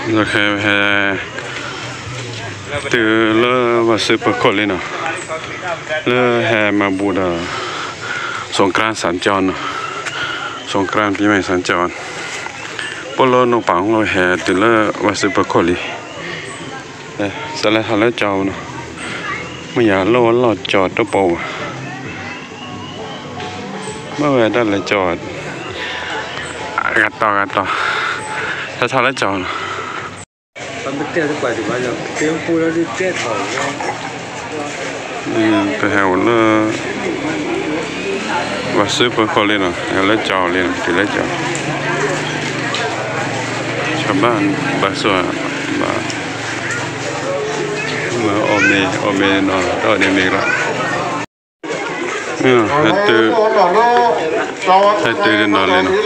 rồi hè từ lơ và sự bực khổ lên nào lơ hè mà bù đờ sông Gran San John sông Granปีใหม่San Johnพอลนปังเราแห่từ lơ và sự bực khổ lên sẽ là thằng lấy trâu nè bây giờ lô lọt trọt đó bầuเมื่อไหร่ได้เลยจอดกัดต่อถ้าทำแล้วจอดมันเป็นเตี้ยทุกวันอยู่บ้านเราเตี้ยพูดแล้วที่เตี้ยถอยแต่แถวนั้นว่าซื้อเพื่อคนเลยเนาะแล้วจอดเลยถึงแล้วจอดชาวบ้านบางส่วนเมื่ออเมนอนต่อเดือนนี้ละให้ตื่นนอนเลยเนาะ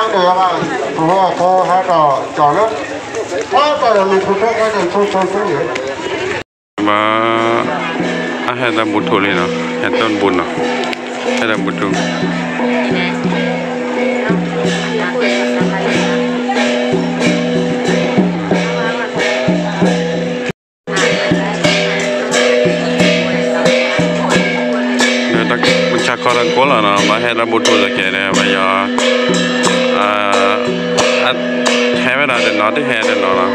มาให้ทำบุญทุเลยเนาะให้ต้นบุญเนาะให้ทำบุญทุKoran kola na mahera butu zakere baya have na de not head no na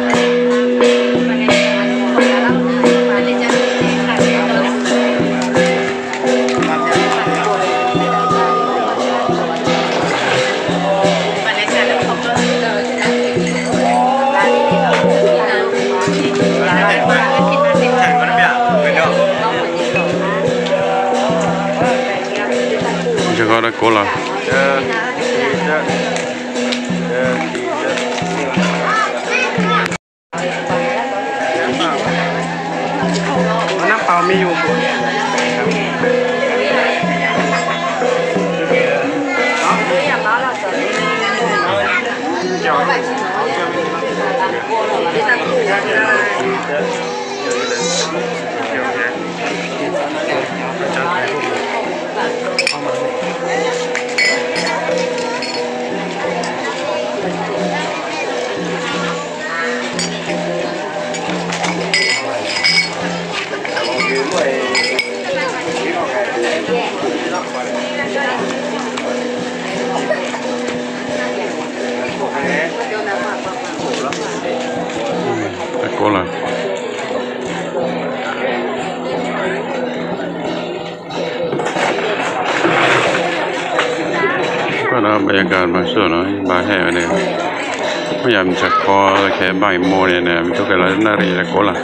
Koran kolaน้ำเปล่ามีอยู่Colaก็เราบรรยากาศมาส่วนน้อยบาแห่เนี่ยพยายามจะคอแค่ใบโมเนี่ยมันทุกอย่างแล้วน่ารีละโกล่ะ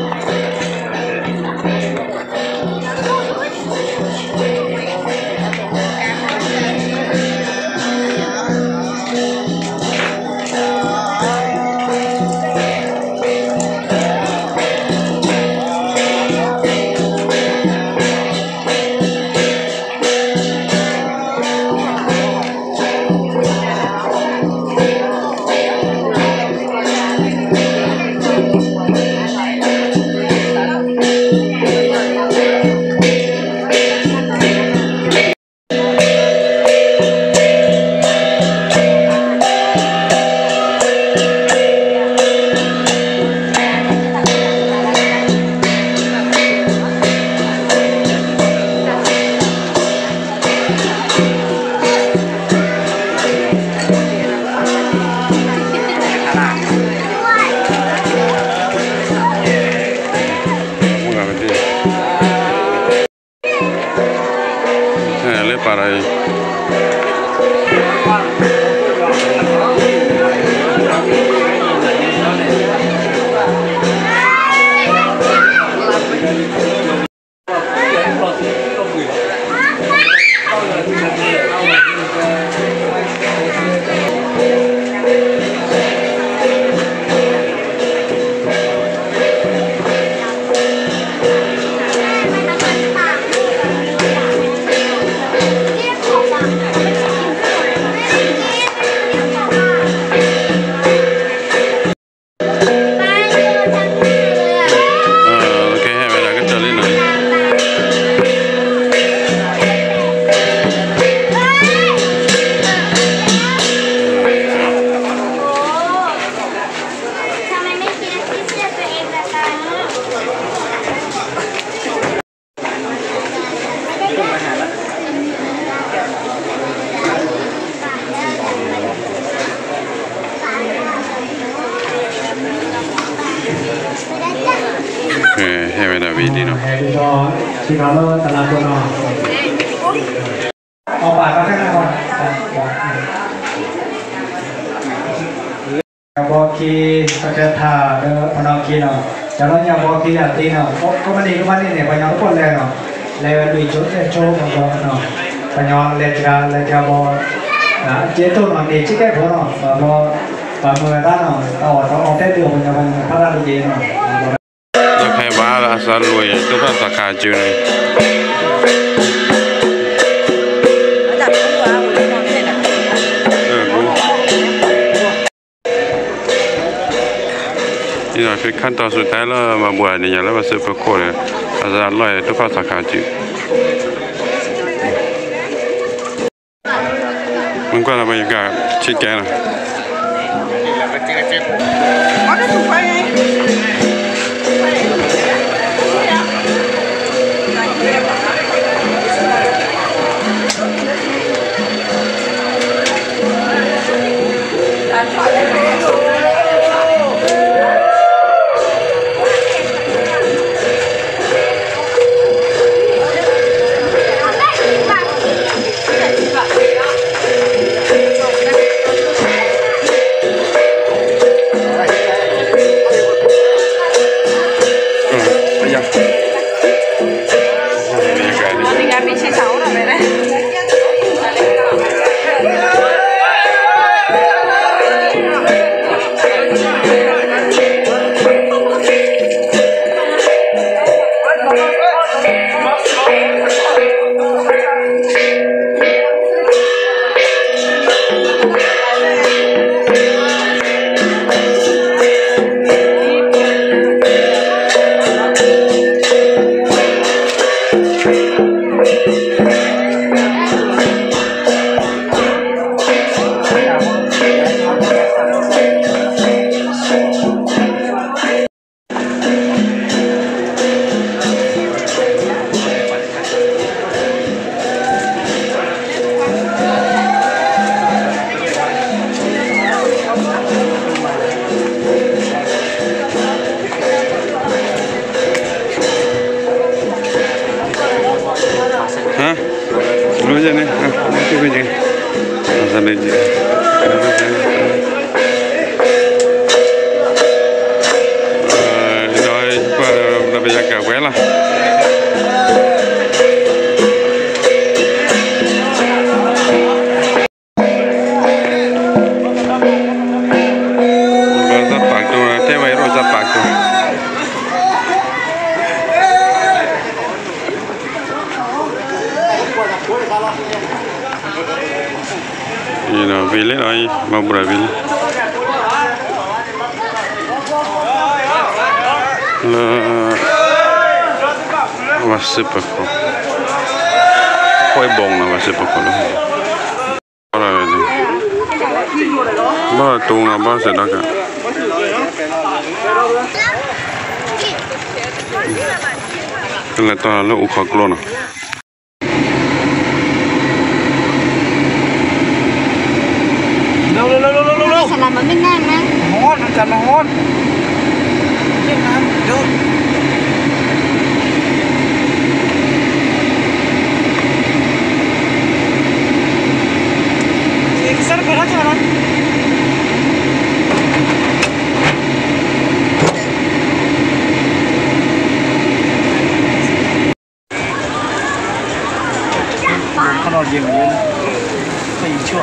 para ahí. ให้ไปดาวีดีเนาะที่เขาเล่าตลาดตัวเนาะเอาปากมาแค่นั้นก่อนบอกคีก็จะถ่าเด้อพนอคีเนาะจะเราอย่าบอกคีอย่าตีเนาะก็มันนี่เนี่ยปัญญาทุกคนเลยเนาะเลยลุยจุดโชว์ของเราเนาะปัญญาเลยจะบอกเจ้าตัวนี้ชิคกี้พายเนาะบอกบางเมื่อด้านเนาะต้องเอาแต่เดียวปัญญาพระราชเจเนาะจะใครบ้าละสารวยตัวภาษาขาจูนี่นี่เราคือขั้นตอนสุดท้ายแล้วมาบวชเนี่ยแล้วมาซื้อประโคนเลยอาจารย์ลอยตัวภาษาขาจูมันก็เราบรรยากาศชิดแกนะรู้จักไหมที่เป็นยังสนิทยังโดยเราไปยังกับเวล่ะเราจะปักตัวเท่ไว้เราจะปักตัวนี่นะวิลเล่อะไรมาบุระวิลแล้วว่าสิบปะคนค่อยบงนะว่าสิบปะคนแล้วอะไรนี่บ้าตรงนะบ้าเสร็จแล้วกันตั้งแต่ตอนนั้นเราอุคกลนะสลับมันไม่นั่งนะฮอนมันจัดมาฮอนเล่นน้ำเดี๋ยวसर करा चलाขนาดเย็นเลยนะไม่ชั่ว